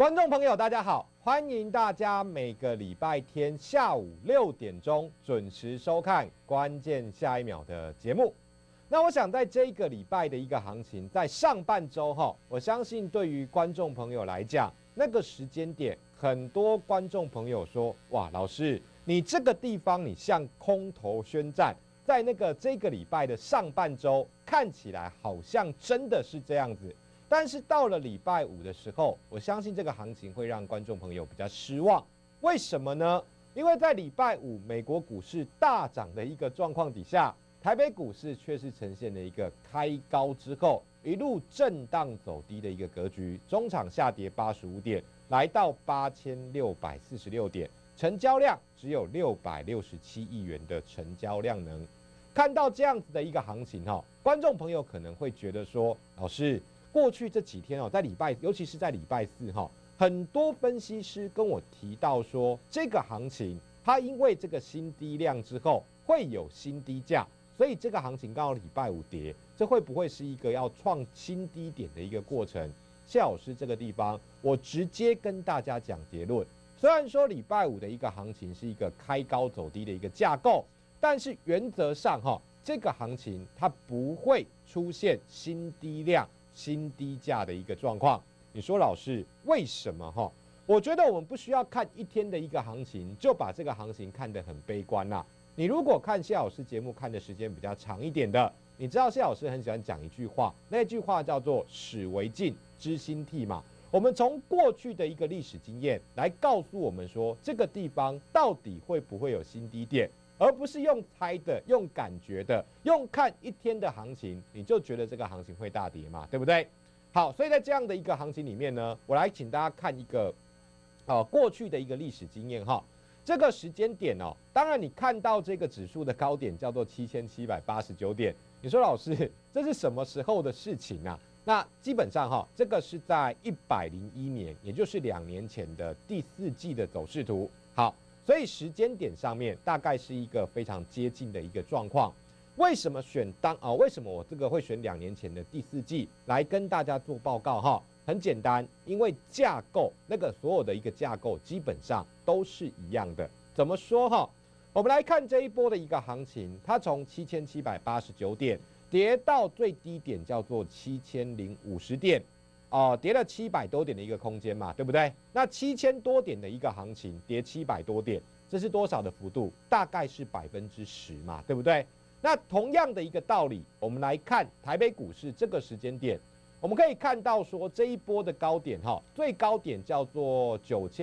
观众朋友，大家好，欢迎大家每个礼拜天下午6点钟准时收看《关键下一秒》的节目。那我想在这个礼拜的一个行情，在上半周我相信对于观众朋友来讲，那个时间点，很多观众朋友说：“哇，老师，你这个地方你像空头宣战，在这个礼拜的上半周，看起来好像真的是这样子。”但是到了礼拜五的时候，我相信这个行情会让观众朋友比较失望。为什么呢？因为在礼拜五美国股市大涨的一个状况底下，台北股市却是呈现了一个开高之后一路震荡走低的一个格局，中场下跌85点，来到8646点，成交量只有667亿元的成交量能。看到这样子的一个行情观众朋友可能会觉得说，老师，过去这几天在礼拜，尤其是在礼拜四很多分析师跟我提到说，这个行情它因为这个新低量之后会有新低价，所以这个行情刚好礼拜五跌，这会不会是一个要创新低点的一个过程？谢老师这个地方，我直接跟大家讲结论。虽然说礼拜五的一个行情是一个开高走低的一个架构，但是原则上这个行情它不会出现新低量、新低价的一个状况。你说老师为什么我觉得我们不需要看一天的一个行情就把这个行情看得很悲观啦。你如果看谢老师节目看的时间比较长一点的，你知道谢老师很喜欢讲一句话，那句话叫做史为镜，知兴替嘛。我们从过去的一个历史经验来告诉我们说，这个地方到底会不会有新低点，而不是用猜的、用感觉的、用看一天的行情，你就觉得这个行情会大跌嘛，对不对？好，所以在这样的一个行情里面呢，我来请大家看一个过去的一个历史经验这个时间点当然你看到这个指数的高点叫做7789点，你说老师这是什么时候的事情啊？那基本上这个是在101年，也就是2年前的第4季的走势图。好，所以时间点上面大概是一个非常接近的一个状况。为什么为什么我这个会选2年前的第4季来跟大家做报告很简单，因为架构所有的一个架构基本上都是一样的。怎么说我们来看这一波的一个行情，它从7789点跌到最低点叫做7050点跌了700多点的一个空间嘛，对不对？那7000多点的一个行情跌700多点，这是多少的幅度？大概是10%嘛，对不对？那同样的一个道理，我们来看台北股市这个时间点，我们可以看到说这一波的高点最高点叫做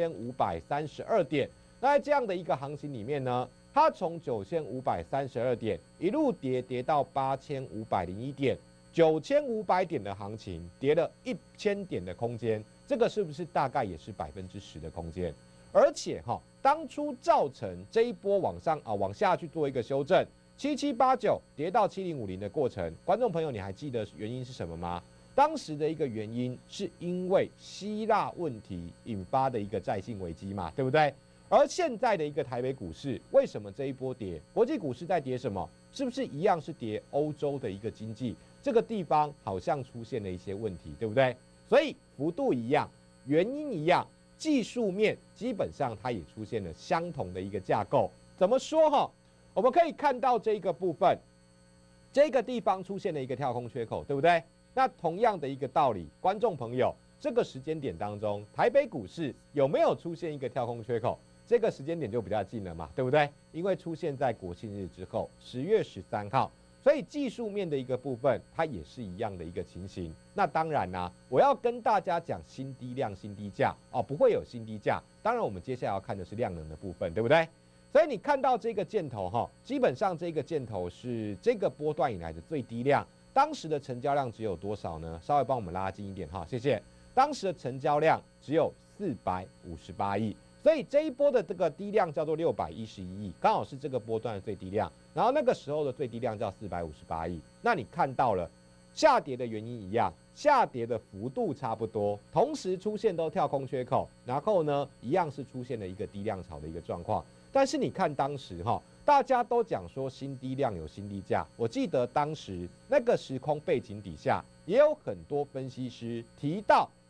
9532点。那在这样的一个行情里面呢，它从9532点一路跌到8501点，9500点的行情跌了1000点的空间，这个是不是大概也是10%的空间？而且当初造成这一波往下去做一个修正，7789跌到7050的过程，观众朋友你还记得原因是什么吗？当时的一个原因是因为希腊问题引发的一个债信危机嘛，对不对？而现在的一个台北股市，为什么这一波跌？国际股市在跌什么？是不是一样是跌欧洲的一个经济？这个地方好像出现了一些问题，对不对？所以幅度一样，原因一样，技术面基本上它也出现了相同的一个架构。怎么说我们可以看到这个部分，这个地方出现了一个跳空缺口，对不对？那同样的一个道理，观众朋友，这个时间点当中，台北股市有没有出现一个跳空缺口？这个时间点就比较近了嘛，对不对？因为出现在国庆日之后，10月13号，所以技术面的一个部分，它也是一样的一个情形。那当然啦，我要跟大家讲新低量、新低价不会有新低价。当然，我们接下来要看的是量能的部分，对不对？所以你看到这个箭头基本上这个箭头是这个波段以来的最低量，当时的成交量只有多少呢？稍微帮我们拉近一点谢谢。当时的成交量只有458亿。所以这一波的这个低量叫做611亿，刚好是这个波段的最低量。然后那个时候的最低量叫458亿。那你看到了下跌的原因一样，下跌的幅度差不多，同时出现都跳空缺口，然后呢一样是出现了一个低量潮的一个状况。但是你看当时大家都讲说新低量有新低价，我记得当时那个时空背景底下，也有很多分析师提到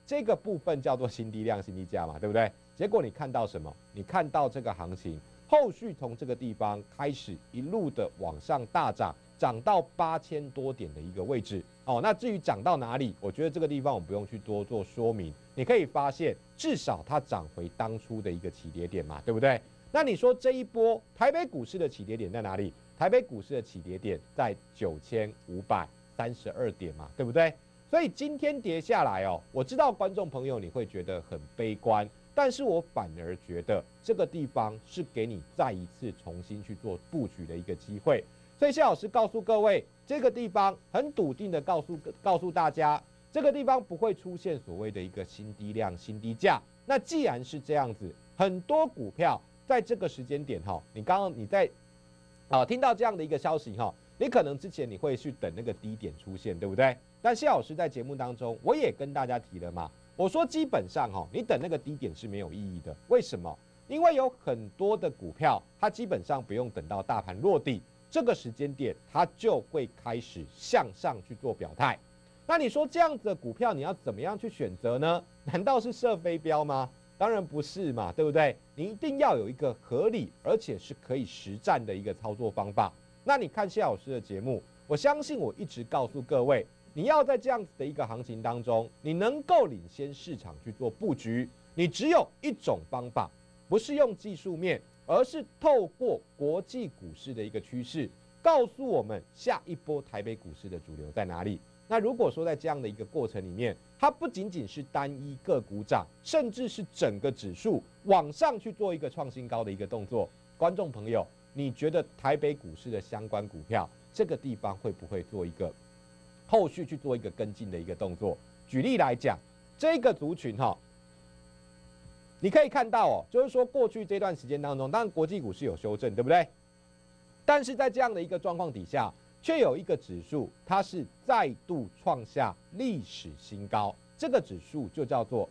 这个部分叫做新低量、新低价嘛，对不对？结果你看到什么？你看到这个行情后续从这个地方开始一路的往上大涨，涨到8000多点的一个位置哦。那至于涨到哪里，我觉得这个地方我不用去多做说明。你可以发现，至少它涨回当初的一个起跌点嘛，对不对？那你说这一波台北股市的起跌点在哪里？台北股市的起跌点在9532点嘛，对不对？所以今天跌下来哦，我知道观众朋友你会觉得很悲观，但是我反而觉得这个地方是给你再一次重新去做布局的一个机会。所以谢老师告诉各位，这个地方很笃定的告诉大家，这个地方不会出现所谓的一个新低量、新低价。那既然是这样子，很多股票在这个时间点哈，你在听到这样的一个消息哈，你可能之前你会去等那个低点出现，对不对？但谢老师在节目当中，我也跟大家提了嘛，我说基本上哈，你等那个低点是没有意义的。为什么？因为有很多的股票，它基本上不用等到大盘落地这个时间点，它就会开始向上去做表态。那你说这样子的股票，你要怎么样去选择呢？难道是射飞镖吗？当然不是嘛，对不对？你一定要有一个合理而且是可以实战的一个操作方法。那你看谢老师的节目，我相信我一直告诉各位，你要在这样子的一个行情当中，你能够领先市场去做布局，你只有一种方法，不是用技术面，而是透过国际股市的一个趋势，告诉我们下一波台北股市的主流在哪里。那如果说在这样的一个过程里面，它不仅仅是单一个股涨，甚至是整个指数往上去做一个创新高的一个动作，观众朋友，你觉得台北股市的相关股票这个地方会不会做一个后续去做一个跟进的一个动作？举例来讲，这个族群哈，你可以看到哦，就是说过去这段时间当中，当然国际股市有修正，对不对？但是在这样的一个状况底下，却有一个指数，它是再度创下历史新高。这个指数就叫做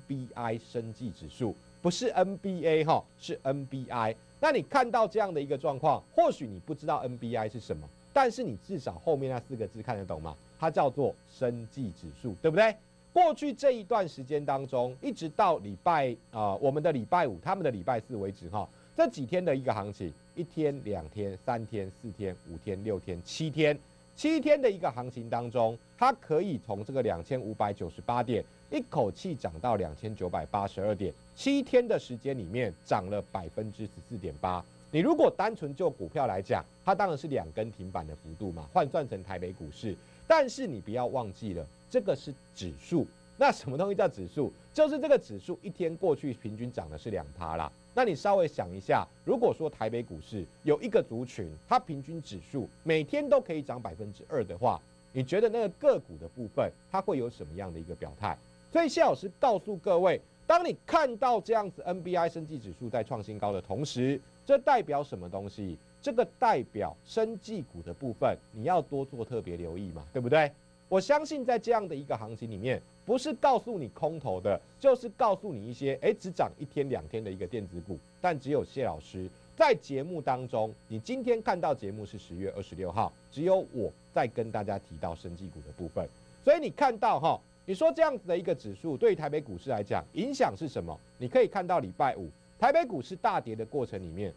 NBI 生技指数，不是 NBA 哈，是 NBI。那你看到这样的一个状况，或许你不知道 NBI 是什么，但是你至少后面那4个字看得懂吗？它叫做生技指数，对不对？过去这一段时间当中，一直到我们的礼拜五，他们的礼拜4为止哈，这几天的一个行情，1天、2天、3天、4天、5天、6天、7天，7天的一个行情当中，它可以从这个2598点一口气涨到2982点，7天的时间里面涨了14.8%。你如果单纯就股票来讲，它当然是2根停板的幅度嘛，换算成台北股市。但是你不要忘记了，这个是指数。那什么东西叫指数？就是这个指数一天过去平均涨的是2%啦。那你稍微想一下，如果说台北股市有一个族群，它平均指数每天都可以涨2%的话，你觉得那个个股的部分它会有什么样的一个表态？所以谢老师告诉各位，当你看到这样子 NBI 生技指数在创新高的同时，这代表什么东西？这个代表生技股的部分，你要多做特别留意嘛，对不对？我相信在这样的一个行情里面，不是告诉你空头的，就是告诉你一些只涨1天2天的一个电子股。但只有谢老师在节目当中，你今天看到节目是10月26号，只有我在跟大家提到生技股的部分。所以你看到哈，你说这样子的一个指数对于台北股市来讲影响是什么？你可以看到礼拜五台北股市大跌的过程里面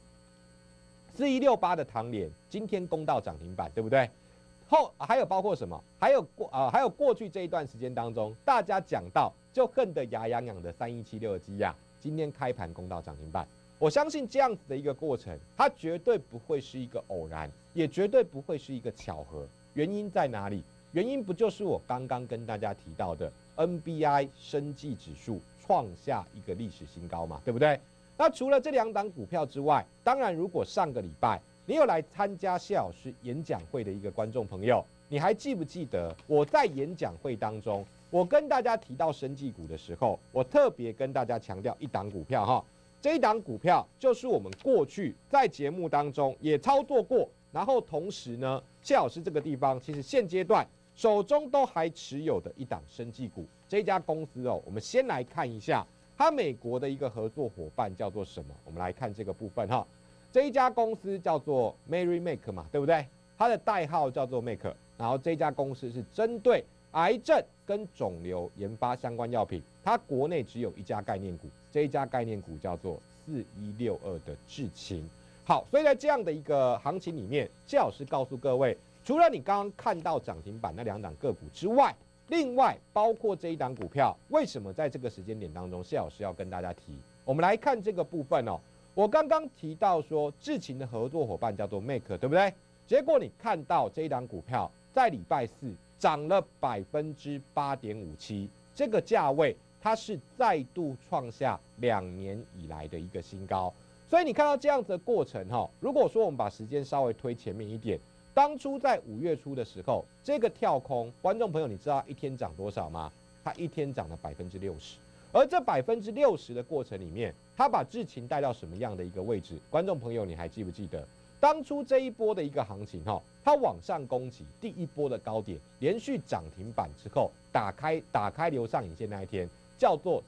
，4168的唐联今天攻到涨停板，对不对？还有包括什么？还有过去这一段时间当中，大家讲到就恨得牙痒痒的3176的基亚，今天开盘攻到涨停板。我相信这样子的一个过程，它绝对不会是一个偶然，也绝对不会是一个巧合。原因在哪里？原因不就是我刚刚跟大家提到的 NBI 生技指数创下一个历史新高嘛，对不对？那除了这2档股票之外，当然如果上个礼拜你有来参加谢老师演讲会的一个观众朋友，你还记不记得我在演讲会当中，我跟大家提到生技股的时候，我特别跟大家强调一档股票哈，这一档股票就是我们过去在节目当中也操作过，然后同时呢，谢老师这个地方其实现阶段手中都还持有的一档生技股。这家公司哦，我们先来看一下它美国的一个合作伙伴叫做什么？我们来看这个部分哈。这一家公司叫做 Mary Make 嘛，对不对？它的代号叫做 Make， 然后这家公司是针对癌症跟肿瘤研发相关药品，它国内只有一家概念股，这一家概念股叫做4162的智勤。好，所以在这样的一个行情里面，谢老师告诉各位，除了你刚刚看到涨停板那2档个股之外，另外包括这一档股票，为什么在这个时间点当中，谢老师要跟大家提？我们来看这个部分哦。我刚刚提到说，智勤的合作伙伴叫做 Make， 对不对？结果你看到这一档股票在礼拜四涨了8.57%，这个价位它是再度创下2年以来的一个新高。所以你看到这样子的过程哈，如果说我们把时间稍微推前面一点。当初在5月初的时候，这个跳空，观众朋友，你知道一天涨多少吗？它一天涨了60%，而这60%的过程里面，它把智勤带到什么样的一个位置？观众朋友，你还记不记得当初这一波的一个行情它往上攻击第一波的高点，连续涨停板之后，打开留上影线那一天，叫做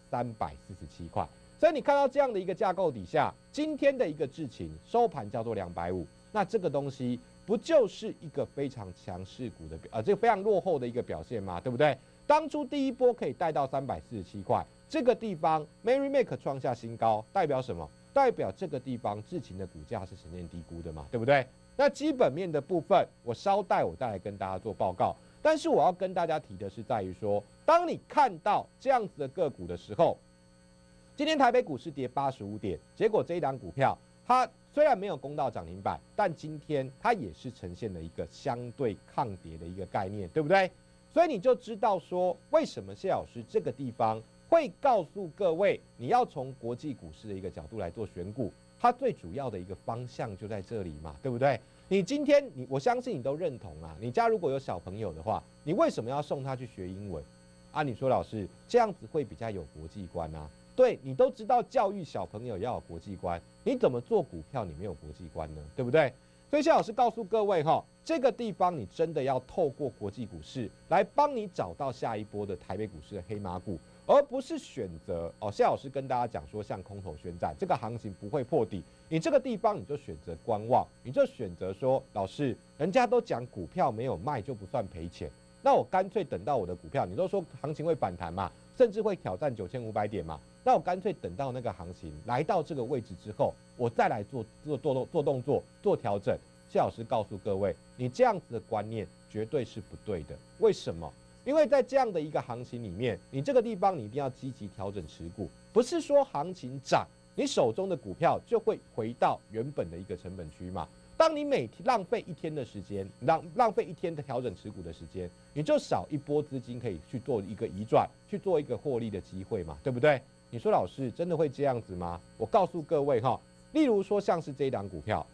347块。所以你看到这样的一个架构底下，今天的一个智勤收盘叫做250，那这个东西。不就是一个非常强势股的这个非常落后的一个表现吗？对不对？当初第一波可以带到347块，这个地方 Mary Make 创下新高，代表什么？代表这个地方智勤的股价是呈现低估的嘛，对不对？那基本面的部分，我稍待我再来跟大家做报告。但是我要跟大家提的是在于说，当你看到这样子的个股的时候，今天台北股市跌85点，结果这一档股票它虽然没有攻到涨停板，但今天它也是呈现了一个相对抗跌的一个概念，对不对？所以你就知道说，为什么谢老师这个地方会告诉各位，你要从国际股市的一个角度来做选股，它最主要的一个方向就在这里嘛，对不对？你今天我相信你都认同啊，你家如果有小朋友的话，你为什么要送他去学英文啊？你说老师这样子会比较有国际观啊？对，你都知道教育小朋友要有国际观，你怎么做股票你没有国际观呢？对不对？所以谢老师告诉各位这个地方你真的要透过国际股市来帮你找到下一波的台北股市的黑马股，而不是选择谢老师跟大家讲说像空头宣战，这个行情不会破底，你这个地方你就选择观望，你就选择说老师人家都讲股票没有卖就不算赔钱，那我干脆等到我的股票，你都说行情会反弹嘛，甚至会挑战9500点嘛，那我干脆等到那个行情来到这个位置之后，我再来做动作做调整。谢老师告诉各位，你这样子的观念绝对是不对的。为什么？因为在这样的一个行情里面，你这个地方你一定要积极调整持股，不是说行情涨，你手中的股票就会回到原本的一个成本区嘛。当你每天浪费1天的时间，浪费1天的调整持股的时间，你就少一波资金可以去做一个移转，去做一个获利的机会嘛，对不对？你说老师真的会这样子吗？我告诉各位例如说像是这一档股票，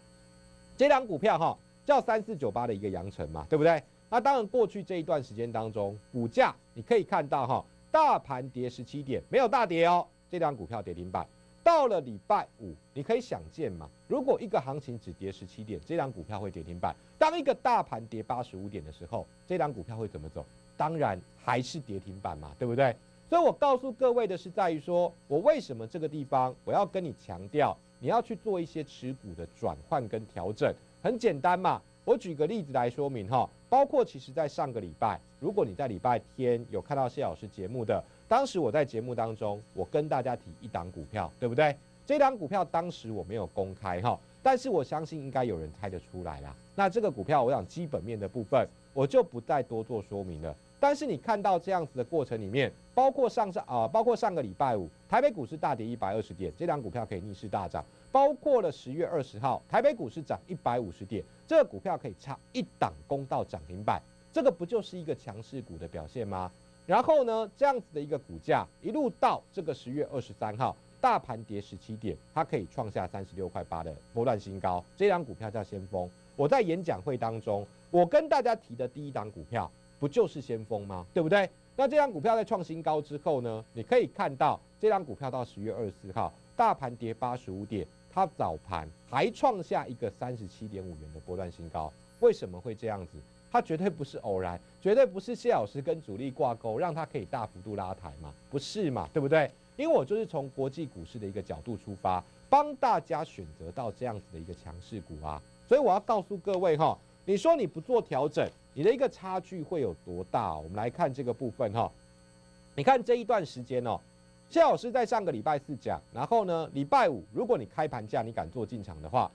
叫3498的一个阳城嘛，对不对？那当然过去这一段时间当中，股价你可以看到大盘跌17点，没有大跌哦，这档股票跌停板。到了礼拜五，你可以想见嘛，如果一个行情只跌17点，这档股票会跌停板；当一个大盘跌85点的时候，这档股票会怎么走？当然还是跌停板嘛，对不对？所以我告诉各位的是在于说，我为什么这个地方我要跟你强调，你要去做一些持股的转换跟调整。很简单嘛，我举个例子来说明包括其实在上个礼拜，如果你在礼拜天有看到谢老师节目的，当时我在节目当中，我跟大家提一档股票，对不对？这档股票当时我没有公开但是我相信应该有人猜得出来啦。那这个股票，我想基本面的部分，我就不再多做说明了。但是你看到这样子的过程里面，包括上个礼拜五，台北股市大跌120点，这档股票可以逆势大涨；包括了10月20号，台北股市涨150点，这个股票可以差一档攻到涨停板，这个不就是一个强势股的表现吗？然后呢，这样子的一个股价一路到这个10月23号，大盘跌17点，它可以创下36.8块的波段新高，这档股票叫先锋。我在演讲会当中，我跟大家提的第一档股票，不就是先锋吗？对不对？那这张股票在创新高之后呢，你可以看到这张股票到10月24号，大盘跌85点，它早盘还创下一个37.5元的波段新高。为什么会这样子？它绝对不是偶然，绝对不是谢老师跟主力挂钩，让它可以大幅度拉抬嘛？不是嘛？对不对？因为我就是从国际股市的一个角度出发，帮大家选择到这样子的一个强势股啊。所以我要告诉各位你说你不做调整， 你的一个差距会有多大？我们来看这个部分哈。你看这一段时间哦，谢老师在上个礼拜四讲，然后呢，礼拜五如果你开盘价你敢做进场的话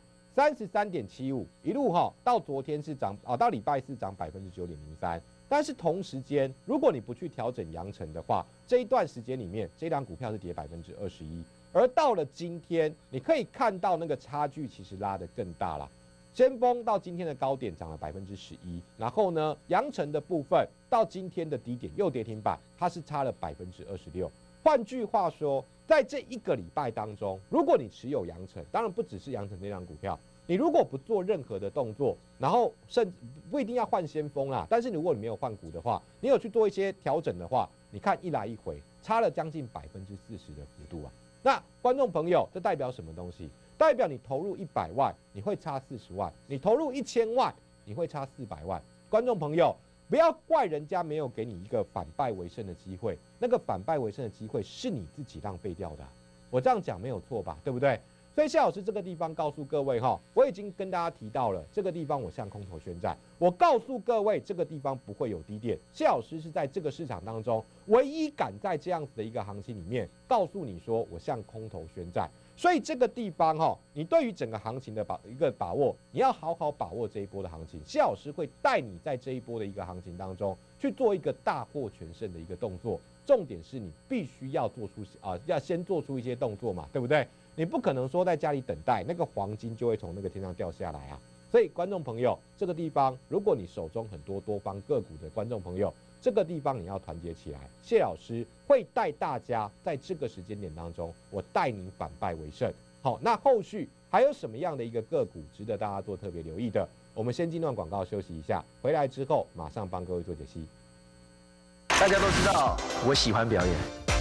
，33.75一路哈到昨天是涨到礼拜四涨9.03%。但是同时间，如果你不去调整阳城的话，这一段时间里面，这档股票是跌21%。而到了今天，你可以看到那个差距其实拉得更大了。先锋到今天的高点涨了11%，然后呢，阳城的部分到今天的低点又跌停板，它是差了26%。换句话说，在这一个礼拜当中，如果你持有阳城，当然不只是阳城这档股票。你如果不做任何的动作，然后甚至不一定要换先锋啦，但是如果你没有换股的话，你有去做一些调整的话，你看一来一回差了将近40%的幅度啊。那观众朋友，这代表什么东西？代表你投入100万，你会差40万；你投入1000万，你会差400万。观众朋友，不要怪人家没有给你一个反败为胜的机会，那个反败为胜的机会是你自己浪费掉的。我这样讲没有错吧？对不对？所以谢老师这个地方告诉各位哈，我已经跟大家提到了，这个地方我向空头宣战。我告诉各位，这个地方不会有低点。谢老师是在这个市场当中唯一敢在这样子的一个行情里面告诉你说，我向空头宣战。所以这个地方哈，你对于整个行情的一个把握，你要好好把握这一波的行情。谢老师会带你在这一波的一个行情当中去做一个大获全胜的一个动作。重点是你必须要做出要先做出一些动作嘛，对不对？你不可能说在家里等待那个黄金就会从那个天上掉下来啊！所以观众朋友，这个地方如果你手中很多多方个股的观众朋友，这个地方你要团结起来。谢老师会带大家在这个时间点当中，我带你反败为胜。好，那后续还有什么样的一个个股值得大家做特别留意的？我们先进段广告休息一下，回来之后马上帮各位做解析。 大家都知道我喜欢表演，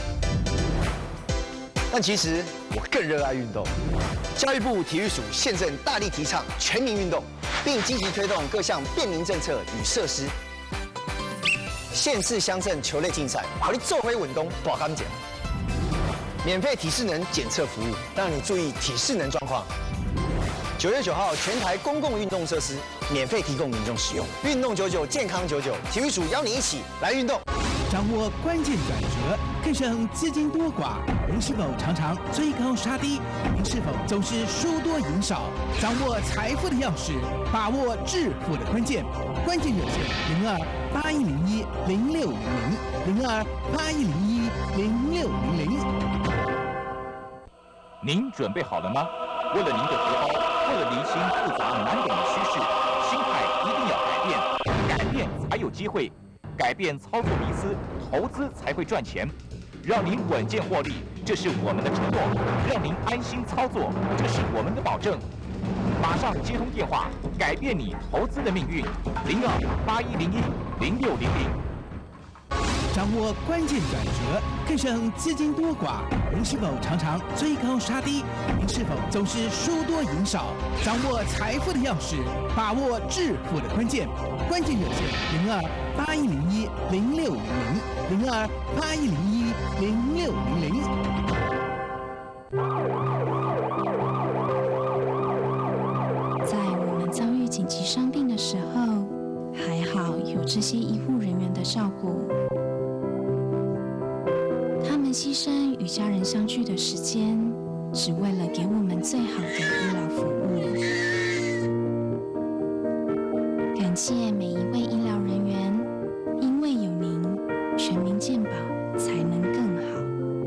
但其实我更热爱运动。教育部体育署现正大力提倡全民运动，并积极推动各项便民政策与设施。县市乡镇球类竞赛，好你做回稳东大钢奖。免费体适能检测服务，让你注意体适能状况。9月9号，全台公共运动设施免费提供民众使用。运动99，健康99，体育署邀你一起来运动。 掌握关键转折，看胜资金多寡。您是否常常追高杀低？您是否总是输多赢少？掌握财富的钥匙，把握致富的关键。关键热线0281010600，0281010600。 您准备好了吗？为了您的荷包，为了厘清复杂难懂的趋势，心态一定要改变，改变才有机会。改变操作迷思，投资才会赚钱。让您稳健获利，这是我们的承诺；让您安心操作，这是我们的保证。马上接通电话，改变你投资的命运。0281010600。 掌握关键转折，看胜资金多寡。您是否常常追高杀低？您是否总是输多赢少？掌握财富的钥匙，把握致富的关键。关键热线0281010600，0281010600。 在我们遭遇紧急伤病的时候，还好有这些医护人员的照顾。他们牺牲与家人相聚的时间，只为了给我们最好的医疗服务。感谢每一位医疗人员，因为有您，全民健保才能更好。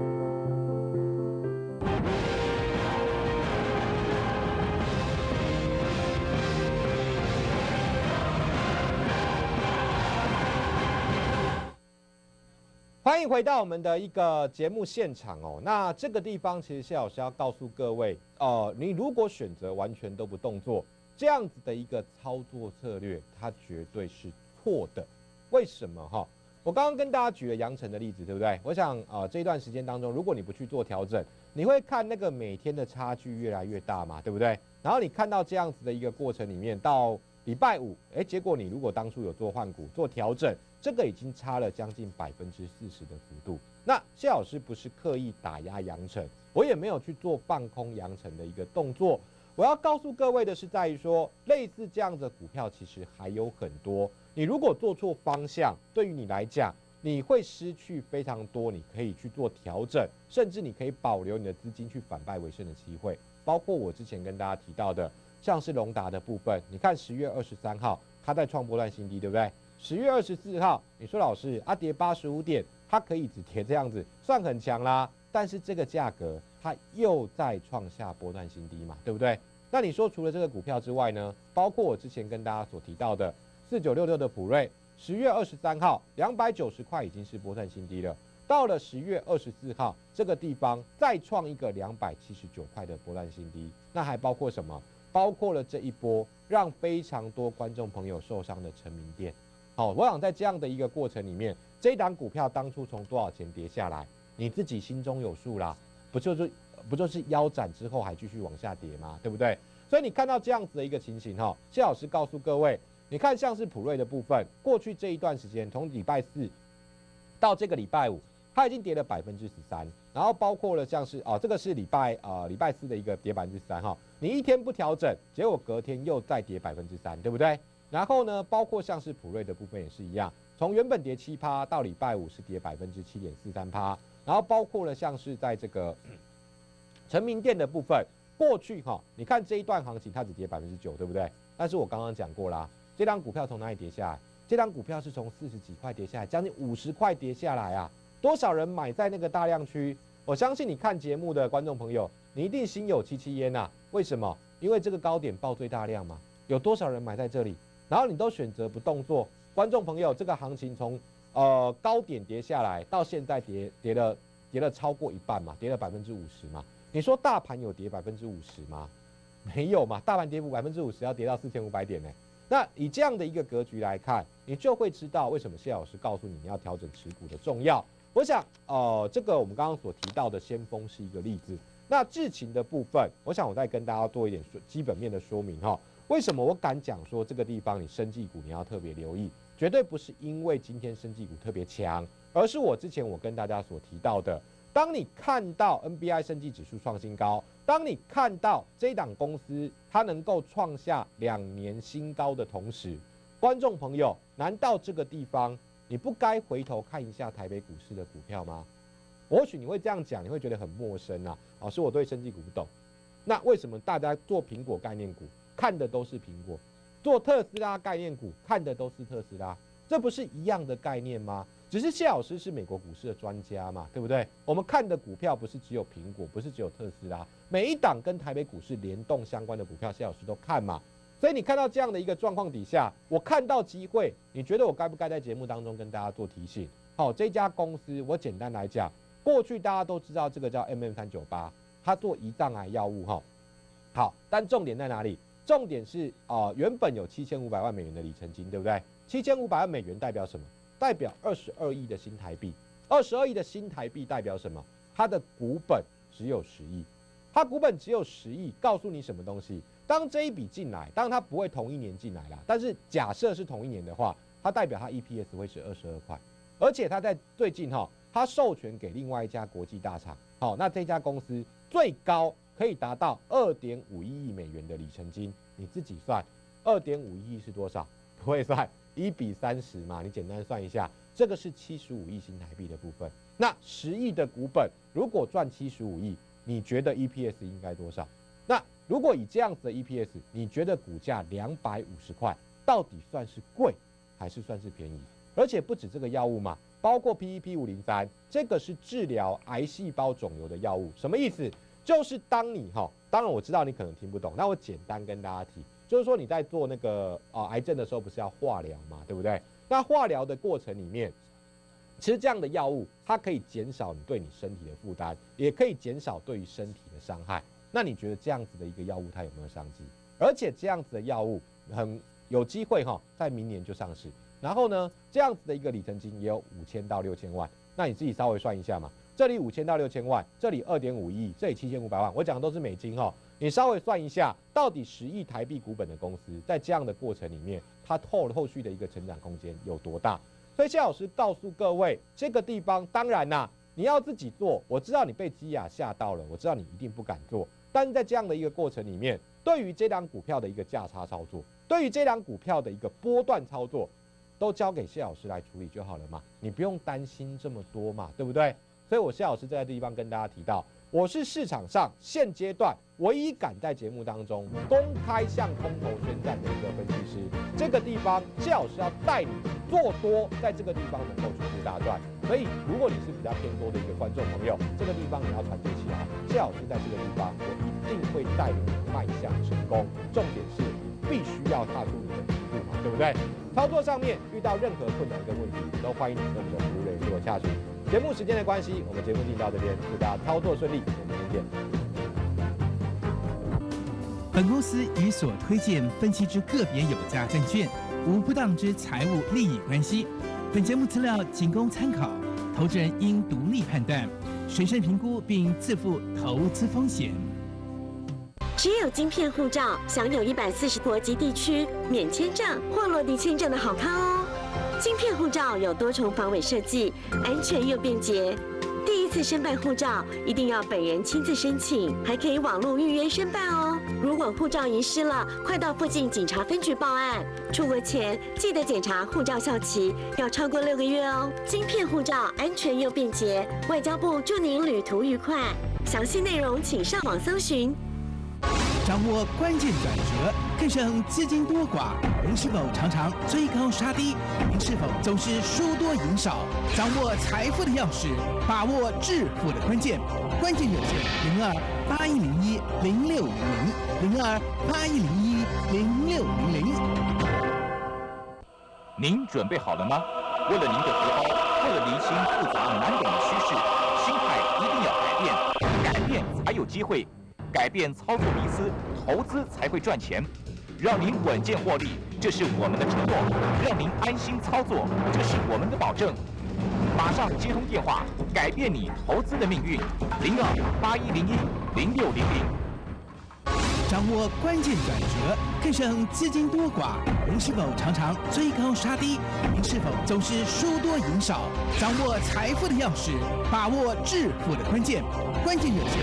欢迎回到我们的一个节目现场哦。那这个地方其实谢老师要告诉各位，你如果选择完全都不动作，这样子的一个操作策略，它绝对是错的。为什么哈？我刚刚跟大家举了阳城的例子，对不对？我想这一段时间当中，如果你不去做调整，你会看那个每天的差距越来越大嘛，对不对？然后你看到这样子的一个过程里面，到礼拜五，结果你如果当初有做换股、做调整，这个已经差了将近40%的幅度。那谢老师不是刻意打压阳城，我也没有去做放空阳城的一个动作， 我要告诉各位的是，在于说，类似这样的股票其实还有很多。你如果做错方向，对于你来讲，你会失去非常多你可以去做调整，甚至你可以保留你的资金去反败为胜的机会。包括我之前跟大家提到的，像是隆达的部分，你看10月23号它在创波段新低，对不对？10月24号，你说老师跌85点，它可以只跌这样子，算很强啦。但是这个价格它又在创下波段新低嘛，对不对？那你说除了这个股票之外呢，包括我之前跟大家所提到的4966的普瑞，10月23号290块已经是波段新低了。到了10月24号，这个地方再创一个279块的波段新低。那还包括什么？包括了这一波让非常多观众朋友受伤的成名店。好，我想在这样的一个过程里面，这一档股票当初从多少钱跌下来，你自己心中有数啦，不就是腰斩之后还继续往下跌吗？对不对？所以你看到这样子的一个情形哈，谢老师告诉各位，你看像是普瑞的部分，过去这一段时间，从礼拜4到这个礼拜5，它已经跌了13%，然后包括了像是这个是礼拜4的一个跌3%哈，你一天不调整，结果隔天又再跌3%，对不对？然后呢，包括像是普瑞的部分也是一样，从原本跌7%到礼拜5是跌7.43%，然后包括了像是在这个成名店的部分，过去你看这一段行情它只跌9%，对不对？但是我刚刚讲过啦，这张股票从哪里跌下来？这张股票是从40几块跌下来，将近50块跌下来啊！多少人买在那个大量区？我相信你看节目的观众朋友，你一定心有戚戚焉呐。为什么？因为这个高点报最大量嘛。有多少人买在这里？然后你都选择不动作。观众朋友，这个行情从高点跌下来到现在跌了超过一半嘛，跌了50%嘛。你说大盘有跌50%吗？没有嘛，大盘跌幅50%要跌到4500点呢。那以这样的一个格局来看，你就会知道为什么谢老师告诉你要调整持股的重要。我想，这个我们刚刚所提到的先锋是一个例子。那智勤的部分，我想我再跟大家多一点基本面的说明哈。为什么我敢讲说这个地方你生技股你要特别留意？绝对不是因为今天生技股特别强，而是我之前我跟大家所提到的，当你看到 NBI 生技指数创新高，当你看到这档公司它能够创下2年新高的同时，观众朋友，难道这个地方你不该回头看一下台北股市的股票吗？或许你会这样讲，你会觉得很陌生啊。老师，我对生技股不懂。那为什么大家做苹果概念股看的都是苹果，做特斯拉概念股看的都是特斯拉？这不是一样的概念吗？只是谢老师是美国股市的专家嘛，对不对？我们看的股票不是只有苹果，不是只有特斯拉，每一档跟台北股市联动相关的股票，谢老师都看嘛。所以你看到这样的一个状况底下，我看到机会，你觉得我该不该在节目当中跟大家做提醒？好，这家公司我简单来讲，过去大家都知道这个叫 MM398， 它做胰脏癌药物哈。好，但重点在哪里？重点是原本有7500万美元的里程金，对不对？7500万美元代表什么？代表22亿的新台币。22亿的新台币代表什么？它的股本只有10亿。它股本只有10亿，告诉你什么东西？当这一笔进来，当然它不会同一年进来啦，但是假设是同一年的话，它代表它 EPS 会是22块，而且它在最近它授权给另外一家国际大厂，那这家公司最高可以达到2.51亿美元的里程金，你自己算，2.51亿是多少？不会算，1比30嘛，你简单算一下，这个是75亿新台币的部分。那10亿的股本，如果赚75亿，你觉得 EPS 应该多少？那如果以这样子的 EPS， 你觉得股价250块，到底算是贵还是算是便宜？而且不止这个药物嘛，包括 PEP503， 这个是治疗癌细胞肿瘤的药物。什么意思？就是当你当然我知道你可能听不懂，那我简单跟大家提，就是说你在做那个癌症的时候，不是要化疗嘛，对不对？那化疗的过程里面，吃这样的药物，它可以减少你对你身体的负担，也可以减少对于身体的伤害。那你觉得这样子的一个药物它有没有商机？而且这样子的药物很有机会在明年就上市。然后呢，这样子的一个里程金也有5000到6000万。那你自己稍微算一下嘛，这里5000到6000万，这里2.5亿，这里7500万，我讲的都是美金你稍微算一下，到底10亿台币股本的公司，在这样的过程里面，它后续的一个成长空间有多大？所以谢老师告诉各位，这个地方当然啦，你要自己做。我知道你被基亚吓到了，我知道你一定不敢做。但是在这样的一个过程里面， 对于这档股票的一个价差操作，对于这档股票的一个波段操作，都交给谢老师来处理就好了嘛，你不用担心这么多嘛，对不对？所以我谢老师在这地方跟大家提到，我是市场上现阶段唯一敢在节目当中公开向空头宣战的一个分析师。这个地方谢老师要带你做多，在这个地方能够出大赚。所以如果你是比较偏多的一个观众朋友，这个地方你要团结起来。谢老师在这个地方，我一定会带领你迈向成功。重点是你必须要踏出你的第一步嘛，对不对？操作上面遇到任何困难跟问题，都欢迎你跟我们的服务人员做下去。节目时间的关系，我们节目进到这边，祝大家操作顺利，我们明天见。 本公司与所推荐分析之个别有价证券无不当之财务利益关系。本节目资料仅供参考，投资人应独立判断、审慎评估并自负投资风险。 只有晶片护照享有140国及地区免签证或落地签证的好康哦。晶片护照有多重防伪设计，安全又便捷。第一次申办护照一定要本人亲自申请，还可以网络预约申办哦。如果护照遗失了，快到附近警察分局报案。出国前记得检查护照效期，要超过6个月哦。晶片护照安全又便捷，外交部祝您旅途愉快。详细内容请上网搜寻。 掌握关键转折，更胜资金多寡。您是否常常追高杀低？您是否总是输多赢少？掌握财富的钥匙，把握致富的关键。关键热线0281010600，0281010600。 您准备好了吗？为了您的荷包，为了您心复杂难懂的趋势，心态一定要改变，改变才有机会。改变操作迷思，投资才会赚钱。让您稳健获利，这是我们的承诺；让您安心操作，这是我们的保证。马上接通电话，改变你投资的命运。0281010600。 掌握关键转折，更胜资金多寡。您是否常常追高杀低？您是否总是输多赢少？掌握财富的钥匙，把握致富的关键。关键热线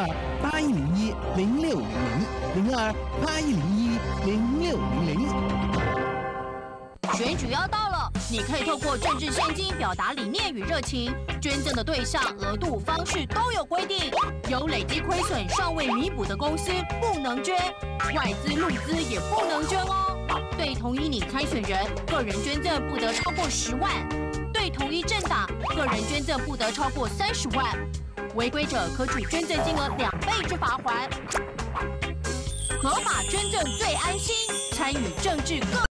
0281010600，0281010600。 选举要到了，你可以透过政治现金表达理念与热情，捐赠的对象、额度、方式都有规定。有累积亏损尚未弥补的公司不能捐，外资募资也不能捐哦。对同一拟参选人，个人捐赠不得超过10万；对同一政党，个人捐赠不得超过30万。违规者可处捐赠金额2倍之罚锾。合法捐赠最安心，参与政治各